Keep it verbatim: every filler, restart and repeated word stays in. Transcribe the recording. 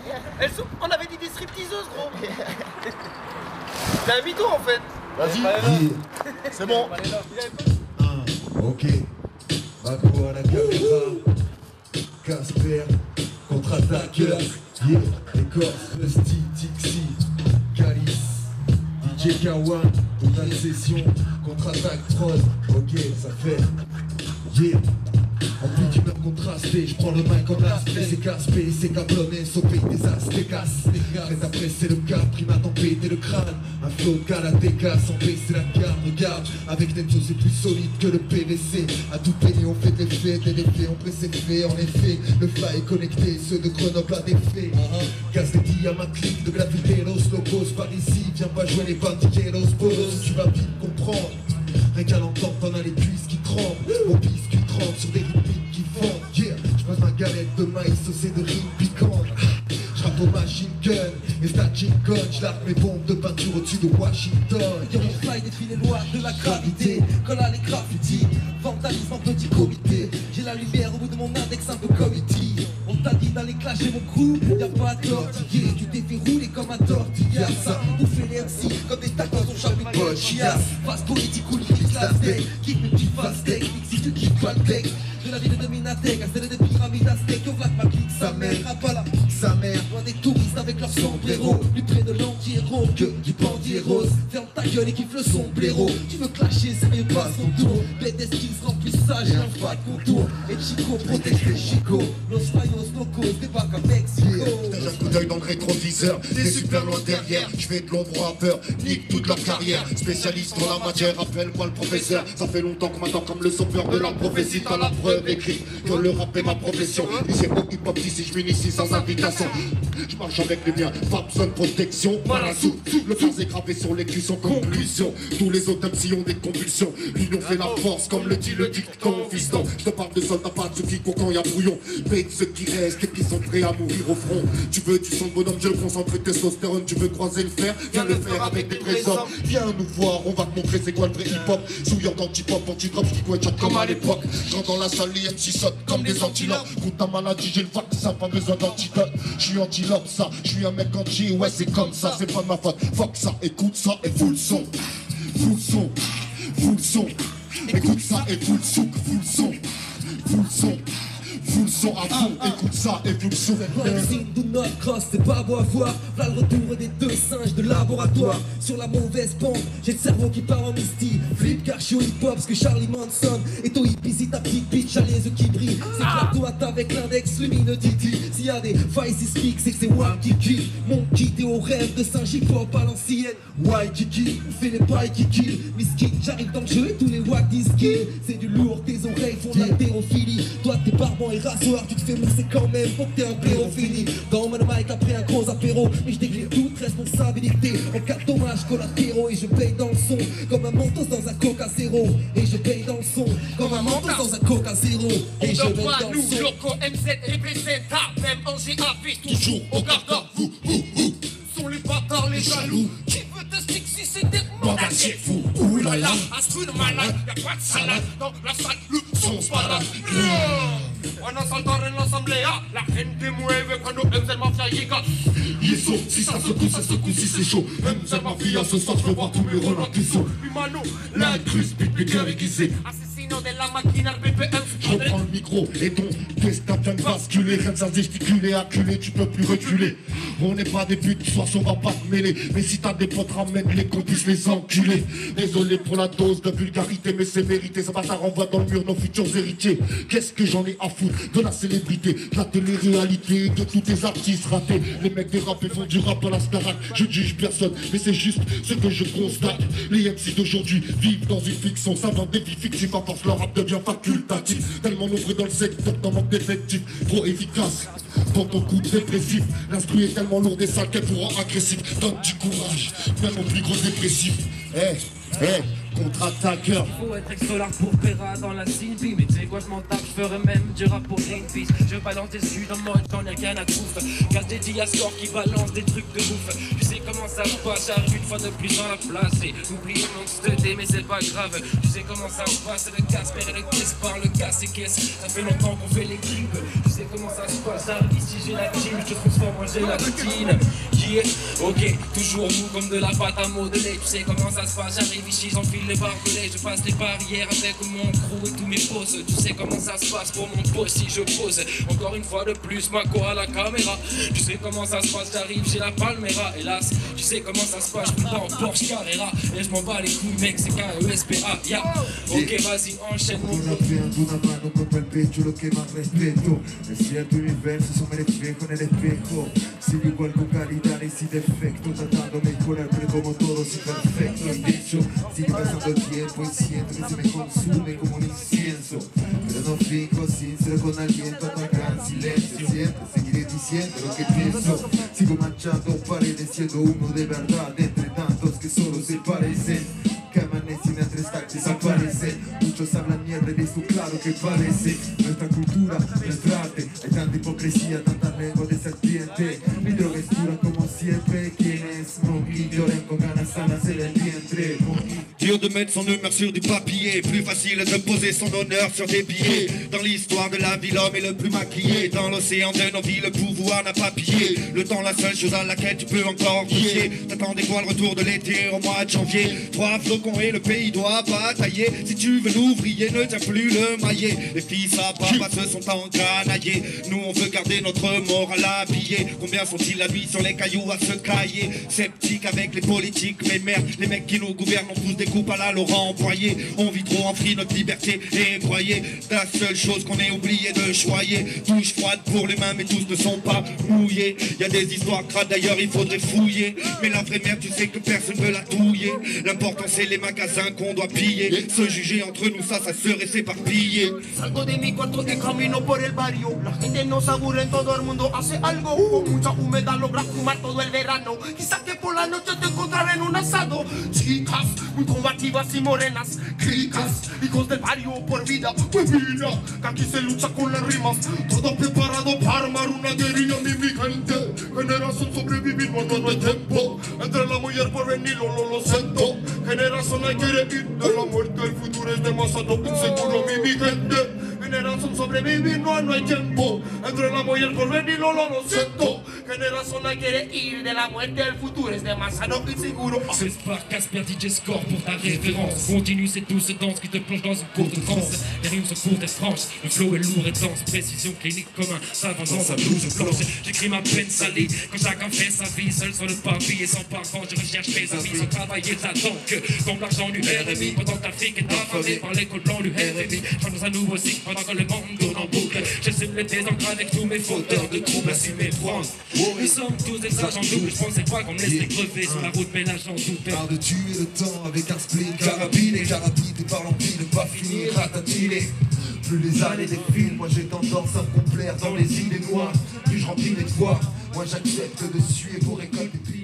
Elles sont... On avait dit des stripteaseuses, gros. T'es un mytho en fait. Vas-y, c'est bon. Ok, Mako à la caméra, Casper, contre-attaqueur, yeah, Écorce, Rusty, Tixi, Calice, D J Kawan, total session, contre-attaque, troll, ok, ça fait, yeah. En plus d'humeur contrastée, je prends le mic en aspect. C'est casse-p, c'est cablonné, au pays des aztécas. Prêt à presser le cap, prime à t'en péter le crâne. Un flow karatéka, sans baisser la garde. Regarde, avec Nenzo c'est plus solide que le P V C. À tout pays on fait des faits, des faits, on presse ses faits. En effet, le fly est connecté, ceux de Grenoble à des faits. Casse des dits à ma clique de Graviteros, locos par ici. Viens pas jouer les bandilleros, bolos, tu vas vite comprendre. Rien qu'à l'entendre, t'en as les cuisses qui tremblent. Mon biscuit tremble sur des rythmiques qui fondent. Yeah, j'passe ma galette de maïs saucée de rimes piquantes. J'rappe au machine gun et stacking gun. J'largue mes bombes de peinture au-dessus de Washington. Yo, mon fly défie les lois de la gravité. Colle à les graffitis, vandalisme en petit comité. J'ai la lumière au bout de mon index un peu comme E T. On t'a dit d'aller clasher mon crew, y'a pas de tortillé. Tu t'es fait rouler comme un tortilla. Ça, on fait les M C comme des tacos au chapitre de chiasse. Face politique ou lyrics, la steak. Kick mes petits fast steak, si tu kiffes pas le deck. De la ville de Minatec, à celle des pyramides aztèques. Yo, Vlad ma clique, sa mère, rapala, sa mère. Loin des touristes avec leur sombrero. Plus près de l'anti-héros que du bandier rose. Ferme ta gueule et kiffe le sombrero. Tu veux clasher, sérieux, pas son tour. B D S qui sera plus sage et un pas de contour. Et Chico protège les Chico. Los Rayos locos débarquent à Mexico. J'ai un coup d'œil dans le rétroviseur, t'es super loin derrière. Je fais de l'ombre aux rappeurs, nique toute leur carrière. Spécialiste dans la matière, appelle-moi le professeur. Ça fait longtemps que m'attend comme le sauveur de la prophétie. T'as la preuve écrite que le rap est ma profession. Ici au hip-hop ici, je m'initie sans invitation. Je marche avec les miens, pas besoin de protection. Marasou, le phase est gravé sur les cuissons comme conclusion. Tous les autres M C ont des convulsions. L'union fait la force comme le dit le dicton. Fiston, je te parle de soldats pas de ceux qui courent quand y a brouillon. Mais de ceux qui restent et qui sont prêts à mourir au front. Tu veux du son de bonhomme, je concentre testostérone. Tu veux croiser le fer, viens le faire avec des trésors. Viens nous voir, on va te montrer c'est quoi le vrai hip-hop. Souilleur d'anti-pop, anti-drop, qui doit être comme à l'époque. Je rentre dans la salle, les M C sautent comme des antilopes. Contre ta maladie, j'ai le vaccin, pas besoin d'antidote. Je suis antilope, ça, je suis un mec anti, ouais c'est comme ça, c'est pas de ma faute. Fuck ça, écoute ça et fous le son. Fous le son, fous le son. Écoute ça et fous le souk, fous le son. Fous le son. Fous le son à fond, écoute ça et fous le son. Magazine do not cross, c'est pas beau à voir. V'là le retour des deux singes de laboratoire. Sur la mauvaise pente, j'ai le cerveau qui part en misty. Flip car je suis au hip-hop, parce que Charlie Manson est au hippie. Si ta petite bitch a les yeux qui brillent, c'est que la toi avec l'index lumineux Titi. S'il y a des failles speak, c'est que c'est moi qui kill. Mon kit est au rêve de singe hip-hop à l'ancienne. Why Kiki, on fait les pailles qui kill. Miskin, j'arrive dans le jeu et tous les wack disent kill. C'est du lourd, tes oreilles font de l'haltérophilie. Toi t'es barbant et rasoir, tu te fais mousser quand même pour que t'aies un pérophilie. Dans mon mic après un gros apéro, mais je décline toute responsabilité en cas de dommages collatéraux. Et je paye dans le son comme un mentos dans un coca zéro. Et je paye dans le son comme un mentos dans un coca zéro. Et je paye dans le son. Loco M Z représenta, même en G A V, toujours au garde à vous. Sont les bâtards, les jaloux. Qui veut te stick si c'est des mandats, c'est fou. Oulala, astru de malade, y'a pas de salade dans la salle, le son se balade. On a saltar en l'assemblée, la reine des mueves quand nous M Z Mafia llega. Ils sont, si ça secoue, ça secoue, si c'est chaud. M Z Mafia, ce soir je veux voir tous les renards qui sont. Humano, L'incruste, pique bien aiguisé. asesino de la máquina B P M. Je reprends le micro et ton destin vient de basculer. Rien de ça gesticuler, acculé, tu peux plus reculer. On n'est pas des putes, soir on va pas te mêler. Mais si t'as des potes, ramène-les qu'on puisse les enculer. Désolé pour la dose de vulgarité, mais c'est mérité. Ça va, ça renvoie dans le mur nos futurs héritiers. Qu'est-ce que j'en ai à foutre de la célébrité, de la télé-réalité, de tous tes artistes ratés. Les mecs des rap et font du rap à la Starac. Je ne juge personne, mais c'est juste ce que je constate. Les M C d'aujourd'hui vivent dans une fiction. Ça vend des vies fictives, à force leur rap devient facultatif. Tellement nombreux dans le secteur, t'en manque d'effectifs. Trop efficace dans ton coup dépressif. L'instru est tellement lourd et sale qu'elle pourra agressif. Donne du courage, même au plus gros dépressif. Eh, eh, contre-attaqueur. Faut être ex-dollar pour Pera dans la Sylvie. Mais tu sais quoi, je m'en tape, je ferais même du rap pour Greenpeace. Je balance des sud en mode j'en ai rien à bouffe. Casse des diascores qui balancent des trucs de bouffe. Tu sais comment ça se passe, j'arrive une fois de plus dans la place. Et oublie mon stud, mais c'est pas grave. Tu sais comment ça se passe, le Casper et le Kiss par le casse et caisse. Ça fait longtemps qu'on fait les clips. Tu sais comment ça se passe, j'arrive ici, j'ai la team. Je te transforme en gélatine. Yeah, ok, toujours mou comme de la pâte à modeler. Tu sais comment ça se passe, j'arrive ici, j'enfile les barbelés. Je passe les barrières avec mon crew et tous mes poses. Tu sais comment ça se passe pour mon poste si je pose. Encore une fois de plus, ma co à la caméra. Tu sais comment ça se passe, j'arrive chez la Palmera. Hélas, tu sais comment ça se passe, je suis en Porsche Carrera. Et je m'en bats les couilles, mec, c'est K E S P A, ya. Ok, vas-y, enchaîne mon Una pianta, una mano contra el pecho, lo que más respeto. Es cierto, mis versos son el espejo en el espejo. Sigo igual con calidad y sin defecto, tratando de mejorar, pero como todos imperfectos. De hecho, sigue pasando el tiempo y siento que se me consume como un incienso. Pero no fijo sincero con aliento, atacar en silencio. Siempre seguiré diciendo lo que pienso. Sigo manchando paredes, siendo uno de verdad, entre tantos que solo se parecen. Que amanecen a tres tactos desaparecen. Muchos hablan mierda y eso claro que parece. Nuestra cultura, nuestra arte. Hay tanta hipocresía, tanta lengua de serpiente. Mi droga es pura como siempre. ¿Quién es Monkey? Lloran con ganas sanas en el vientre. Monkey. Dur de mettre son humeur sur du papier, plus facile de poser son honneur sur des billets. Dans l'histoire de la vie, l'homme est le plus maquillé. Dans l'océan de nos vies, le pouvoir n'a pas pillé. Le temps, la seule chose à laquelle tu peux encore fier. T'attendais quoi le retour de l'été au mois de janvier? Trois flocons et le pays doit batailler. Si tu veux l'ouvrier, ne tiens plus le maillet. Les fils à papa se sont encanaillés. Nous on veut garder notre morale habillée. Combien sont-ils la nuit sur les cailloux à se cailler? Sceptiques avec les politiques, mais merde, les mecs qui nous gouvernent ont tous des coupe à la Laurent Boyer. On vit trop en fri, notre liberté est broyée. La seule chose qu'on ait oublié de choyer. Douche froide pour les mains mais tous ne sont pas mouillés. Y a des histoires crades d'ailleurs il faudrait fouiller. Mais la vraie merde tu sais que personne veut la touiller. L'important c'est les magasins qu'on doit piller. Se juger entre nous ça, ça serait s'éparpiller. Salgo de mi cuarto y camino por el barrio. La gente no se aburre, todo el mundo hace algo. Con mucha humedad logras fumar todo el verano. Quizás que por la noche te encontraré en un asado. Chicas, muy combativas y morenas, clicas, hijos del barrio por vida, pues mira, que aquí se lucha con las rimas, todo preparado para armar una guerrilla, mi, mi gente, generación sobrevivir cuando no hay tiempo, entre la mujer por venir, lo, lo, lo siento, generación hay que ir de la muerte, el futuro es demasiado inseguro, mi, mi gente, generación sobrevivir, no, no hay tiempo, entre la mujer por venir, lo, lo, lo siento, generación hay que ir de la muerte, el futuro es demasiado inseguro. C'est Spark, Casper, D J Score pour ta référence. Continue cette douce danse qui te plonge dans une courte transe. Les rimes sont courtes et franches, le flow est lourd et dense. Précision clinique comme un savant dans sa blouse blanche. J'écris ma peine salée quand chacun fait sa vie. Seul sur le papier et sans parfum, je recherche mes amis. Sans travailler, j'attends que comme l'argent du R M I. Pendant que l'Afrique est affamée par l'école blanc du R M I. Chante dans un nouveau cycle pendant que le monde tourne en boucle. J'essaie de les désancrer avec tous mes fauteurs de troubles, assumer prendre. Nous sommes tous des agents doubles. Je pensais pas qu'on me laisserait crever sur la route, mais l'agent double. Marre de tuer le temps avec un spleen carabiné. Carabine et parlant pile, ne pas finir ratatiné. Plus les années défilent, moi j'ai tendance à me complaire dans les idées noires. Plus je remplis mes devoirs, moi j'accepte de suer pour récolter.